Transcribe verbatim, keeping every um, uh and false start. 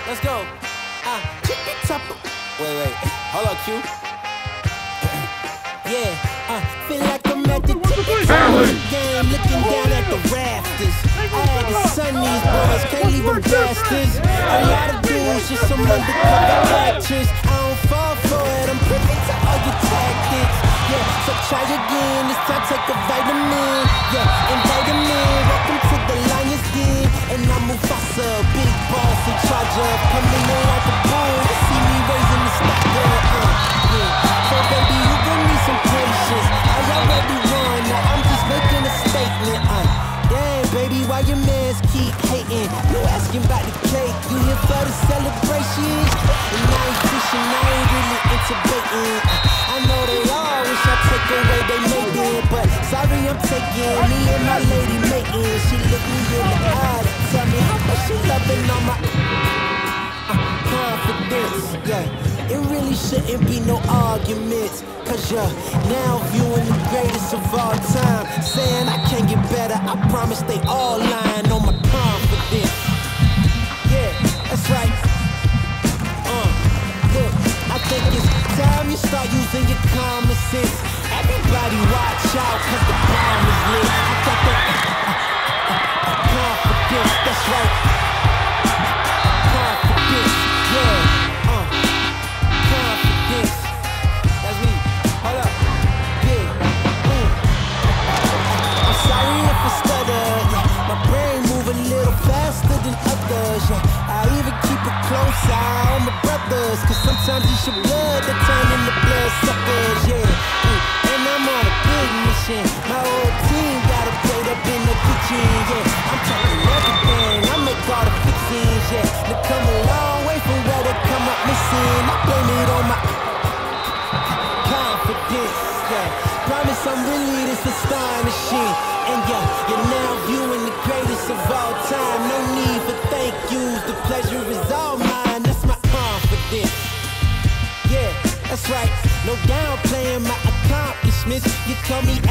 Let's go. Uh, wait, wait. Hold up, Q. Yeah, uh, feel like I'm at the game, looking down at the rafters. I had to sun these boys, can't leave them bastards. A lot of dudes, just some undercover actors. I don't fall for it, I'm privy to all your tactics. Yeah, so try again, this time take a vitamin. Yeah, invite them in, welcome to the Lions Den. And I'm Mufasa, big boss in charge of coming in like a bull. You see me raising the stock up, uh, yeah. So baby, you gon' need some patience. I already won, now I'm just making a statement, uh. Damn, baby, why your mans keep hating? You asking about the cake, you here for the celebrations? And I ain't fishing, I ain't really into baiting. I know they all wish I take away they made it, but sorry I'm taking me and my lady making. She look me in the eye to tell me how much she loving on my uh, confidence, yeah. It really shouldn't be no arguments, cause you're now viewing the greatest of all time. Saying I can't get better, I promise they all lying on my confidence. Yeah, that's right. Uh, look, I think it's time you start using your common sense. Everybody watch out, cause the bomb is lit. I got the uh, uh, uh, uh, confidence, that's right. Confidence, yeah. Faster than others, yeah. I even keep a close eye on my brothers, cause sometimes it's your blood that turn into blood suckers, yeah. Mm. And I'm on a big mission. My whole team got a plate up in the kitchen, yeah. I'm talking everything, I make all the fixings, yeah. They come a long way from where they come up missing. I blame it on my confidence, yeah. Promise I'm really this astonishing. And yeah, you're now viewing the greatest of all time. No need for thank yous, the pleasure is all mine. That's my confidence. Yeah, that's right. No downplaying my accomplishments. You call me